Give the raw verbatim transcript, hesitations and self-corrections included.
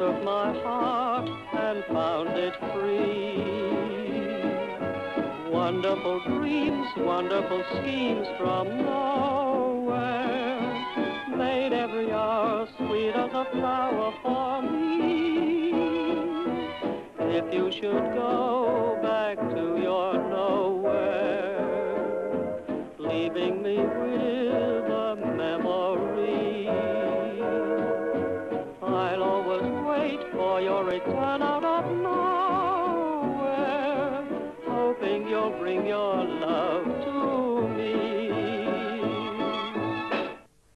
took my heart and found it free. Wonderful dreams, wonderful schemes from nowhere made every hour sweet as a flower for me. If you should go back to your nowhere, leaving me with a memory, I'll always wait for your return.